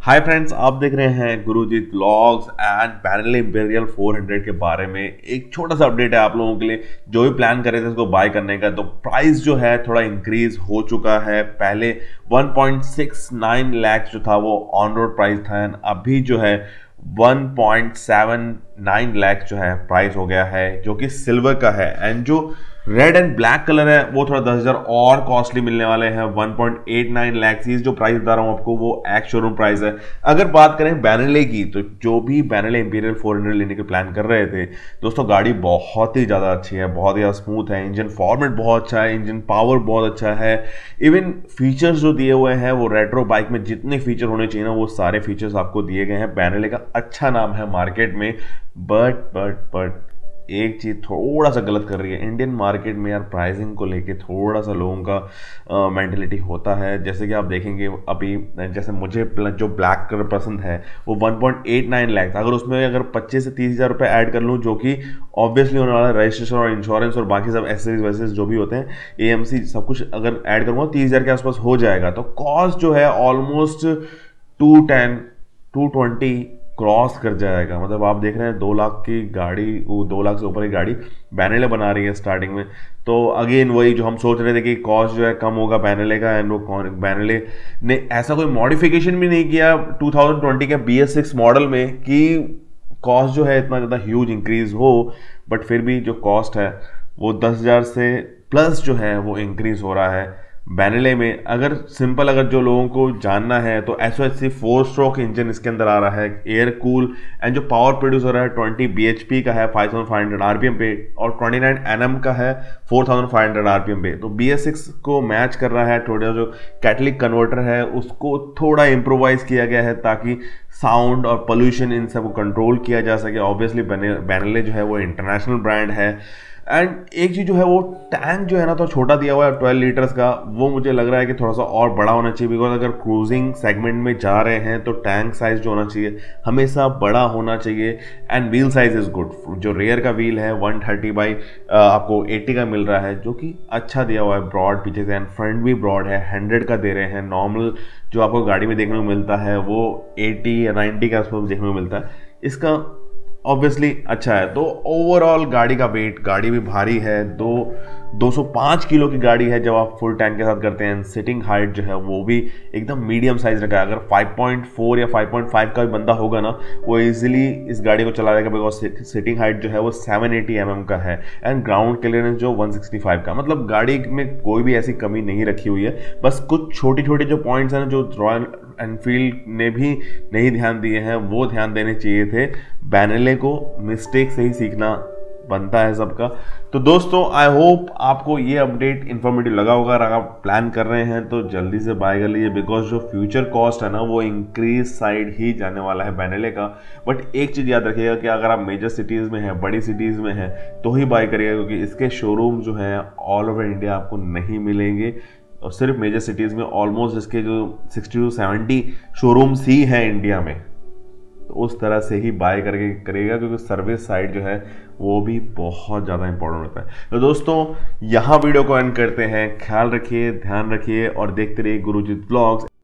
Hi friends, आप देख रहे हैं Gurjeet vlogs and parallel imperial 400 के बारे में एक छोटा सा अपडेट है आप लोगों के लिए। जो भी प्लान कर रहे थे उसको बाय करने का, तो प्राइस जो है थोड़ा इंक्रीज हो चुका है। पहले 1.69 लाख जो था वो ऑन रोड प्राइस था, एंड अभी जो है 1.79 लाख जो है प्राइस हो गया है, जो कि सिल्वर का है। एंड जो रेड एंड ब्लैक कलर है वो थोड़ा 10,000 और कॉस्टली मिलने वाले हैं। 1.89 लाख जो प्राइस बता रहा हूं आपको वो एक्स शोरूम प्राइस है। अगर बात करें बैनले की, तो जो भी बैनले इंपीरियल 400 लेने के प्लान कर रहे थे दोस्तों, गाड़ी बहुत ही ज़्यादा अच्छी है, बहुत ही ज़्यादा स्मूथ है, इंजन फॉर्मेट बहुत अच्छा है, इंजन पावर बहुत अच्छा है। इवन फीचर्स जो दिए हुए हैं वो रेट्रो बाइक में जितने फीचर होने चाहिए ना वो सारे फीचर्स आपको दिए गए हैं। बैनले का अच्छा नाम है मार्केट में, बट एक चीज़ थोड़ा सा गलत कर रही है इंडियन मार्केट में यार। प्राइसिंग को लेके थोड़ा सा लोगों का मेंटेलिटी होता है। जैसे कि आप देखेंगे अभी, जैसे मुझे जो ब्लैक कलर पसंद है वो 1.89 लाख, अगर उसमें अगर 25 से 30,000 रुपये ऐड कर लूँ, जो कि ऑब्वियसली होने वाला है, रजिस्ट्रेशन और इंश्योरेंस और बाकी सब एसेसरीज वैसेज जो भी होते हैं, AMC सब कुछ अगर ऐड करूँगा 30,000 के आसपास हो जाएगा। तो कॉस्ट जो है ऑलमोस्ट 210 220 क्रॉस कर जाएगा। मतलब आप देख रहे हैं 2 लाख की गाड़ी, वो 2 लाख से ऊपर की गाड़ी बैनले बना रही है स्टार्टिंग में। तो अगेन वही जो हम सोच रहे थे कि कॉस्ट जो है कम होगा बैनले का, एंड वो बैनले ने ऐसा कोई मॉडिफिकेशन भी नहीं किया 2020 के BS6 मॉडल में कि कॉस्ट जो है इतना ज़्यादा ह्यूज इंक्रीज हो। बट फिर भी जो कॉस्ट है वो 10,000 से प्लस जो है वो इंक्रीज हो रहा है बैनले में। अगर सिंपल अगर जो लोगों को जानना है तो SOHC 4 स्ट्रोक इंजन इसके अंदर आ रहा है, एयर कूल, एंड जो पावर प्रोड्यूस हो रहा है 20 bhp का है 5,500 RPM पे, और 29 Nm का है 4,500 RPM पे। तो BS6 को मैच कर रहा है। थोड़ा जो कैटलिक कन्वर्टर है उसको थोड़ा इम्प्रोवाइज किया गया है ताकि साउंड और पोल्यूशन इन सब को कंट्रोल किया जा सके। ऑब्वियसली बैनले जो है वो इंटरनेशनल ब्रांड है। एंड एक चीज़ जो है वो टैंक जो है ना तो छोटा दिया हुआ है 12 लीटर्स का, वो मुझे लग रहा है कि थोड़ा सा और बड़ा होना चाहिए। बिकॉज अगर क्रूजिंग सेगमेंट में जा रहे हैं तो टैंक साइज जो होना चाहिए हमेशा बड़ा होना चाहिए। And wheel size is good. जो रेयर का व्हील है 130 बाई आपको 80 का मिल रहा है, जो कि अच्छा दिया हुआ है, ब्रॉड पीछे से, एंड फ्रंट भी ब्रॉड है, 100 का दे रहे हैं। नॉर्मल जो आपको गाड़ी में देखने को मिलता है वो 80 या 90 के आसपास देखने को मिलता है। इसका ऑब्वियसली अच्छा है। तो ओवरऑल गाड़ी का वेट, गाड़ी भी भारी है, 205 किलो की गाड़ी है जब आप फुल टैंक के साथ करते हैं। सीटिंग हाइट जो है वो भी एकदम मीडियम साइज रखा है। अगर 5.4 या 5.5 का भी बंदा होगा ना वो इजीली इस गाड़ी को चला जाएगा, बिकॉज सीटिंग हाइट जो है वो 780 mm का है, एंड ग्राउंड क्लियरेंस जो 165 का। मतलब गाड़ी में कोई भी ऐसी कमी नहीं रखी हुई है। बस कुछ छोटी छोटी जो पॉइंट्स हैं जो रॉयल एनफील्ड ने भी नहीं ध्यान दिए हैं वो ध्यान देने चाहिए थे। बैनले को मिस्टेक से ही सीखना बनता है सबका। तो दोस्तों आई होप आपको ये अपडेट इन्फॉर्मेटिव लगा होगा। अगर आप प्लान कर रहे हैं तो जल्दी से बाय कर लीजिए, बिकॉज जो फ्यूचर कॉस्ट है ना वो इंक्रीज साइड ही जाने वाला है बैनले का। बट एक चीज़ याद रखिएगा कि अगर आप मेजर सिटीज़ में हैं, बड़ी सिटीज़ में हैं, तो ही बाय करिएगा, क्योंकि इसके शोरूम जो हैं ऑल ओवर इंडिया आपको नहीं मिलेंगे, और सिर्फ मेजर सिटीज़ में ऑलमोस्ट इसके जो 60 to 70 शोरूम्स ही हैं इंडिया में। तो उस तरह से ही बाय करके करेगा, क्योंकि सर्विस साइड जो है वो भी बहुत ज़्यादा इंपॉर्टेंट होता है। तो दोस्तों यहाँ वीडियो को एंड करते हैं। ख्याल रखिए, ध्यान रखिए और देखते रहिए गुरुजीत व्लॉग्स।